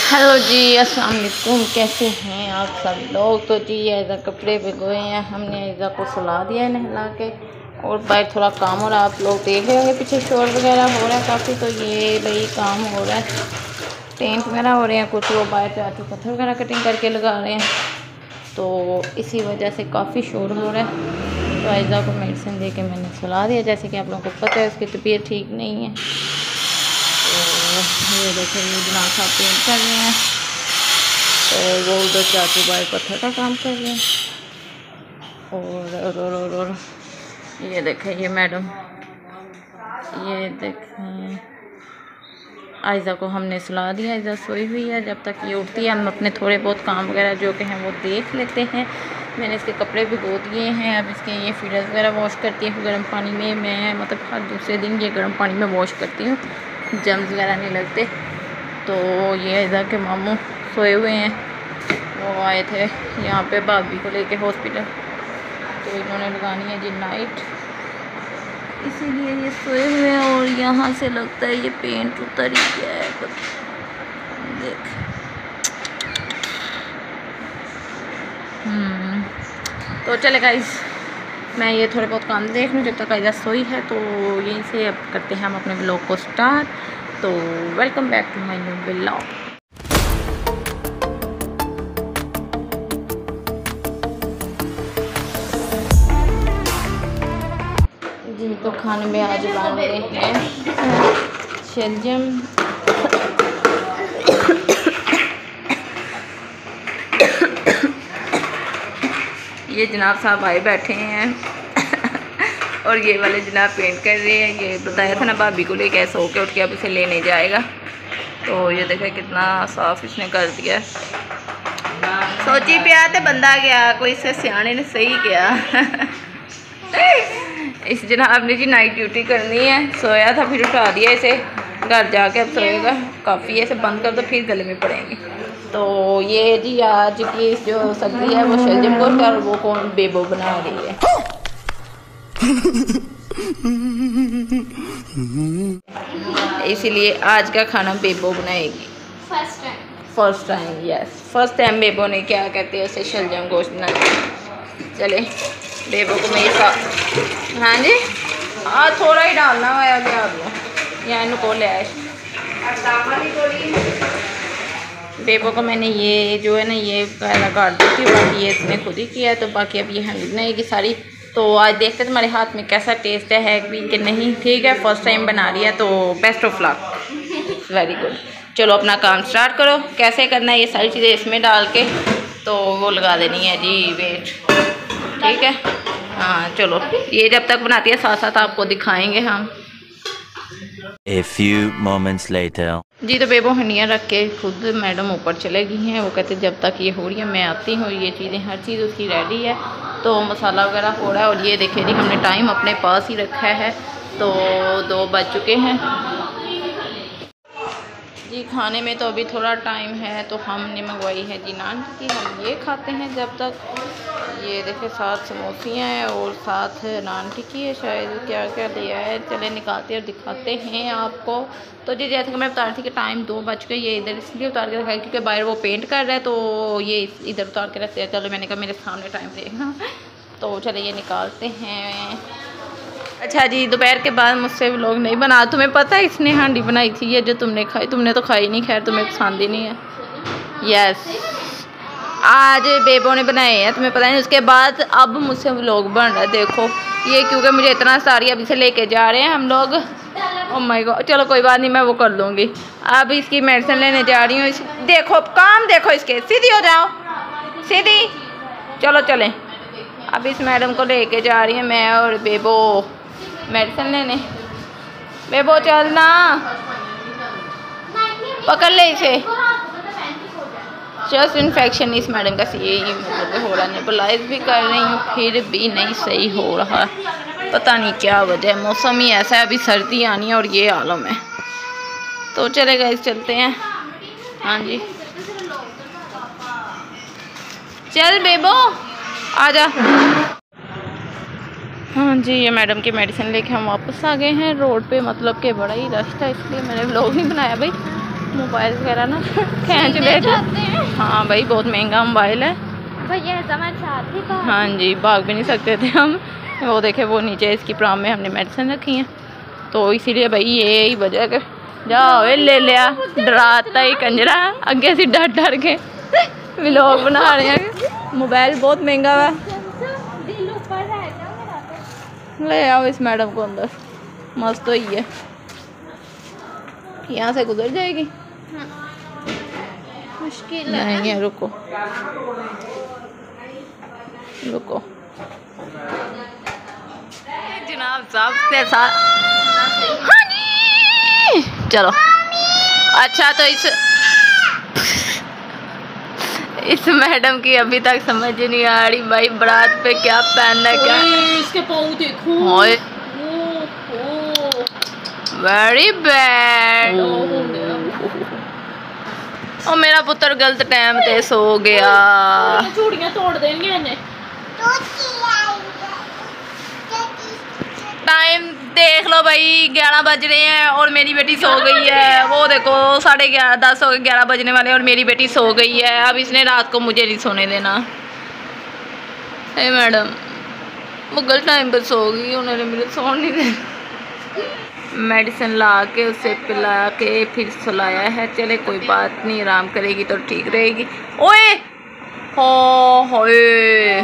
Hello जी, अस्सलाम वालेकुम। कैसे हैं आप सब लोग। तो जी ऐसा कपड़े भिगोए हैं हमने, ऐसा को सुला दिया है नहला के, और बाहर थोड़ा काम हो रहा है। आप लोग देख रहे होंगे पीछे शोर वगैरह हो रहा है काफ़ी। तो ये भाई काम हो रहा है, पेंट वगैरह हो रहे हैं, कुछ वो बाहर जाके पत्थर वगैरह कटिंग करके लगा रहे हैं, तो इसी वजह से काफ़ी शोर हो रहा है। तो ऐसा को मेडिसिन दे के मैंने सुला दिया। जैसे कि आप लोगों को पता है उसकी तबीयत ठीक नहीं है। तो ये देखो, ये जनाब साहब पेंट कर रहे हैं, तो वो उधर चाचू भाई पत्थर का काम कर रहे हैं। और ये देखें, ये मैडम, ये देखें आयज़ा को हमने सुला दिया। आयज़ा सोई हुई है, जब तक ये उठती है हम अपने थोड़े बहुत काम वगैरह जो कि हैं वो देख लेते हैं। मैंने इसके कपड़े भिगो दिए हैं, अब इसके ये फीडर्स वगैरह वॉश करती हूँ गर्म पानी में। मैं मतलब हर दूसरे दिन ये गर्म पानी में वॉश करती हूँ, जम्स वगैरह नहीं लगते। तो ये आयज़ा के मामू सोए हुए हैं, वो आए थे यहाँ पे भाभी को लेके हॉस्पिटल, तो इन्होंने लगानी है जी नाइट, इसीलिए ये सोए हुए हैं। और यहाँ से लगता है ये पेंट उतर ही गया है, देख। तो चले गाइस, मैं ये थोड़े बहुत काम देख लूँ जब तक आयज़ा सोई है। तो यहीं से अब करते हैं हम अपने ब्लॉग को स्टार्ट। तो welcome back to my new blog. जी तो खाने में आज बन रहे हैं शलजम, ये जनाब साहब आए बैठे हैं और ये वाले जनाब पेंट कर रहे हैं। ये बताया था ना भाभी को लेके सो के उठ के अब इसे लेने जाएगा। तो ये देखे कितना साफ इसने कर दिया। सोची पिया तो बंदा गया, कोई इसे सियाने ने सही किया इस जनाब ने जी नाइट ड्यूटी करनी है, सोया था फिर उठा दिया इसे, घर जाके अब सोएगा। काफ़ी है, इसे बंद कर दो फिर गले में पड़ेंगे। तो ये जी आज की जो सब्ज़ी है वो शलजम गोश्त, और वो कौन बेबो बना रही है इसीलिए आज का खाना बेबो बनाएगी। First time yes, first time Bebo ने क्या कहते हैं उसे शलजम गोश्त बनाया। चले बेबो को मेरे साथ, हाँ जी हाँ थोड़ा ही डालना है आगे आगे यहाँ को ले आए। बेबो को मैंने ये जो है ना ये पहला काट दी थी, बाकी ये इसने खुद ही किया है। तो बाकी अब ये हंडी बनाएगी सारी। तो आज देखते तुम्हारे हाथ में कैसा टेस्ट है भी कि नहीं। ठीक है, फर्स्ट टाइम बना रही है तो best of luck, very good. चलो अपना काम स्टार्ट करो। कैसे करना है ये सारी चीज़ें इसमें डाल के, तो वो लगा देनी है जी वेट। ठीक है, हाँ चलो ये जब तक बनाती है साथ साथ आपको दिखाएंगे हम। A few moments later. जी तो बेबो हंडियाँ रख के खुद मैडम ऊपर चले गई हैं। वो कहते जब तक ये हो रही है मैं आती हूँ। ये चीज़ें हर चीज़ उसकी रेडी है, तो मसाला वगैरह हो रहा है। और ये देखिए जी हमने टाइम अपने पास ही रखा है, तो 2 बज चुके हैं जी। खाने में तो अभी थोड़ा टाइम है, तो हमने मंगवाई है जी नान टिक्की, हम ये खाते हैं जब तक। ये देखिए साथ समोसियाँ हैं और साथ नान टिक्की है, शायद क्या क्या लिया है। चले निकालते और दिखाते हैं आपको। तो जी जैसे कि मैं बता रही थी कि टाइम 2 बज गए। ये इधर इसलिए उतार के रखा है क्योंकि बाहर वो पेंट कर रहा है, तो ये इधर उतार के रखते हैं। चलो मैंने कहा मेरे सामने टाइम देखना तो चले ये निकालते हैं। अच्छा जी, दोपहर के बाद मुझसे व्लॉग नहीं बना। तुम्हें पता है इसने हांडी बनाई थी ये जो तुमने खाई, तुमने तो खाई नहीं, खैर तुम्हें पसंद ही नहीं है। यस, आज बेबो ने बनाए हैं, तुम्हें पता नहीं। उसके बाद अब मुझसे व्लॉग बन रहा है, देखो ये, क्योंकि मुझे इतना सारी अभी से लेके जा रहे हैं हम लोग। ओह माय गॉड, चलो कोई बात नहीं, मैं वो कर लूँगी। अब इसकी मेडिसिन लेने जा रही हूँ। देखो काम देखो इसके, सीधी हो जाओ सीधी। चलो चलें, अब इस मैडम को लेके जा रही हैं मैं और बेबो मेडिसिन लेने। बेबो चलना, पकड़ ले इसे। चेस्ट इन्फेक्शन इस मैडम का यही मतलब हो रहा है। नेबुलाइज भी कर रही हूँ फिर भी नहीं सही हो रहा, पता नहीं क्या वजह है। मौसम ही ऐसा है, अभी सर्दी आनी है और ये आलम है। तो चले गाइस चलते हैं। हाँ जी चल बेबो आजा। हाँ जी, ये मैडम की मेडिसिन लेके हम वापस आ गए हैं रोड पे। मतलब कि बड़ा ही रश था इसलिए मैंने व्लॉग नहीं बनाया भाई। मोबाइल वगैरह ना खींच लेते हैं। हाँ भाई बहुत महंगा मोबाइल है भैया हमारे साथ ही था। हाँ जी भाग भी नहीं सकते थे हम। वो देखे वो नीचे इसकी प्राम में हमने मेडिसिन रखी है तो इसीलिए भाई ये ही वजह के जाओ ले लिया। डराता ही कंजरा अगे से डर डर के व्लॉग बना रहे हैं। मोबाइल बहुत महंगा है। ले आओ इस मैडम को अंदर मस्त तो ही है। यहाँ से गुजर जाएगी मुश्किल नहीं है। रुको रुको जनाब साहब के साथ। हाँ जी चलो अच्छा तो इस मैडम की अभी तक समझ नहीं आ रही भाई बारात पे क्या पहनना है क्या। इसके पाँव देखो। Very bad. और मेरा पुत्र गलत टाइम पे सो गया। चूड़ियां तोड़ देंगे इन्हें। टाइम देख लो भाई 11 बज रहे हैं और मेरी बेटी सो गई है। वो देखो 11:30 10 हो गए 11 बजने वाले और मेरी बेटी सो गई है। अब इसने रात को मुझे नहीं सोने देना। हे मैडम वो गलत टाइम पर सो गई उन्होंने मुझे सो नहीं देना। मेडिसिन ला के उसे पिला के फिर सुलाया है। चले कोई बात नहीं आराम करेगी तो ठीक रहेगी। ओए होए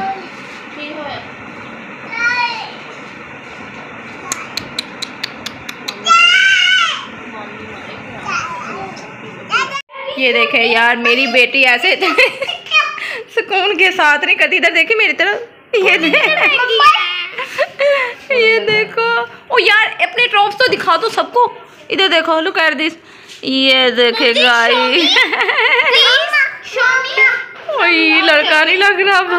ये देखे यार मेरी बेटी ऐसे सुकून के साथ नहीं करती। इधर देखी मेरी तरफ। ये देखो ओ यार अपने ट्रॉप्स तो दिखा दो सबको। इधर देखो लुक एट दिस। ये देखे गाइस ओए लड़का नहीं लग रहा।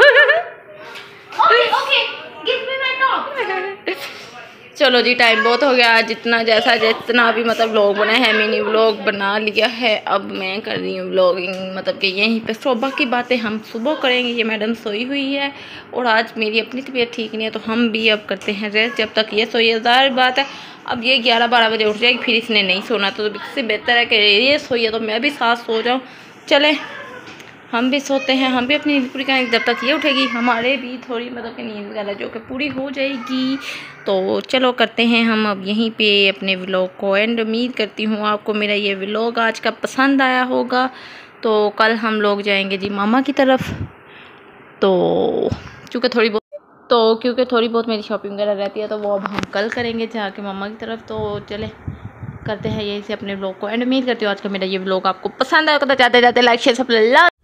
चलो जी टाइम बहुत हो गया। जितना जितना भी मतलब व्लॉग बना है मिनी व्लॉग बना लिया है। अब मैं कर रही हूँ व्लॉगिंग मतलब कि यहीं पे सुबह की बातें हम सुबह करेंगे। ये मैडम सोई हुई है और आज मेरी अपनी तबीयत ठीक नहीं है तो हम भी अब करते हैं रेस्ट जब तक ये सोई है। ज़ाहिर बात है अब ये 11-12 बजे उठ जाएगी फिर इसने नहीं सोना तो इससे बेहतर है कि ये सोई है तो मैं भी साथ सो जाऊँ। चले हम भी सोते हैं। हम भी अपनी नींद पूरी करेंगे जब तक ये उठेगी हमारे भी थोड़ी मतलब कि नींद वगैरह जो कि पूरी हो जाएगी। तो चलो करते हैं हम अब यहीं पे अपने व्लॉग को एंड। उम्मीद करती हूँ आपको मेरा ये व्लॉग आज का पसंद आया होगा। तो कल हम लोग जाएंगे जी मामा की तरफ। तो क्योंकि थोड़ी बहुत मेरी शॉपिंग वगैरह रहती है तो वो अब हम कल करेंगे जाके मामा की तरफ। तो चले करते हैं यहीं से अपने व्लॉग को एंड। उम्मीद करती हूँ आज का मेरा ये व्लॉग आपको पसंद आएगा तो जाते जाते लाइक शेयर सब